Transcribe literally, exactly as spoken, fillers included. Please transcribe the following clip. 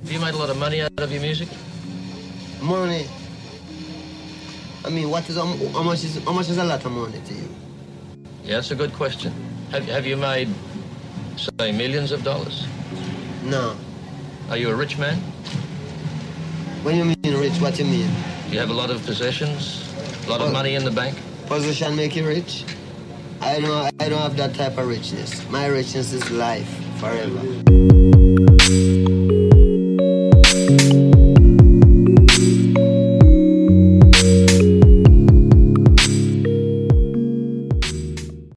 Have you made a lot of money out of your music? Money? I mean, what is, how much is, how much is a lot of money to you? Yeah, that's a good question. Have, have you made, say, millions of dollars? No. Are you a rich man? When you mean rich, what you mean? Do you have a lot of possessions? A lot Well, of money in the bank? Position make you rich? I don't, I don't have that type of richness. My richness is life, forever.